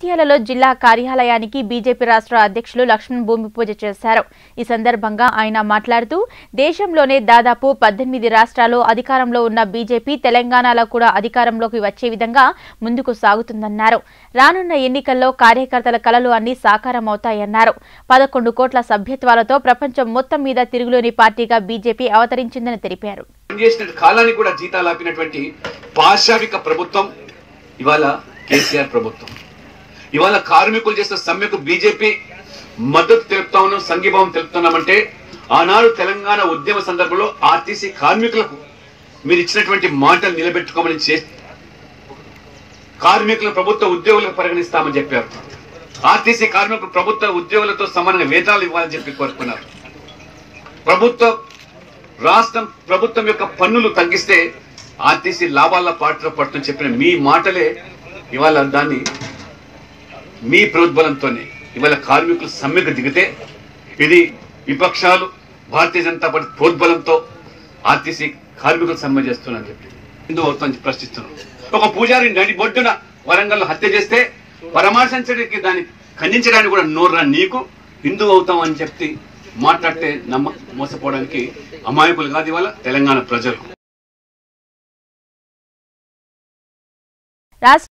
జగిత్యాలలో జిల్లా కార్యాలయానికి బీజేపీ రాష్ట్ర అధ్యక్షులు లక్ష్మణ్ భూమి పూజ చేశారు. ఈ సందర్భంగా ఆయన మాట్లాడుతూ దేశంలోనే దాదాపు 18 రాష్ట్రాల్లో అధికారంలో ఉన్న బీజేపీ తెలంగాణలో కూడా అధికారంలోకి వచ్చే విధంగా ముందుకు సాగుతుందన్నారు. రానున్న ఎన్నికల్లో కార్యకర్తల కలలు అన్ని సాకారమవుతాయన్నారు. 11 కోట్ల సభ్యత్వాలతో ప్రపంచం మొత్తం మీద తిరుగులేని పార్టీగా బీజేపీ అవతరించిందని తెలిపారు. కాలాన్ని కూడా జీతాలాపినటువంటి పాశావిక ప్రభుత్వం ఇవాళ కేసీఆర్ ప్రభుత్వం. ఇవాళ కార్మికులు చేస్తున్న సమ్మెకు బీజేపీ మద్దతు తెలుపుతామని సంఘీభావం తెలుపుతున్నామంటే ఆనాడు తెలంగాణ ఉద్యమ సందర్భంలో ఆర్టీసీ కార్మికులకు మీరు ఇచ్చినటువంటి మాటలు నిలబెట్టుకోమని కార్మికుల ప్రభుత్వ ఉద్యోగులకు పరిగణిస్తామని చెప్పారు. ఆర్టీసీ కార్మికులు ప్రభుత్వ ఉద్యోగులతో సమానంగా వేతనాలు ఇవ్వాలని చెప్పి కోరుకున్నారు. ప్రభుత్వం యొక్క పన్నులు తగ్గిస్తే ఆర్టీసీ లాభాల పాటలో పడుతుందని చెప్పిన మీ మాటలే ఇవాళ దాన్ని మీ ప్రోద్బలంతోనే ఇవాళ కార్మికులు సమ్మెకు దిగితే ఇది విపక్షాలు భారతీయ జనతా పార్టీ ప్రోద్బలంతో ఆర్టీసీ కార్మికులు సమ్మె చేస్తున్నారని చెప్పి ఎందుకు అవుతుందని ప్రశ్నిస్తున్నాం. ఒక పూజారి నడి బొడ్డున వరంగల్లో హత్య చేస్తే పరామర్శించడానికి దాన్ని ఖండించడానికి కూడా నోర్రా నీకు హిందూ అవుతాం అని చెప్పి మాట్లాడితే మోసపోవడానికి అమాయకులు కాదు ఇవాళ తెలంగాణ ప్రజలు.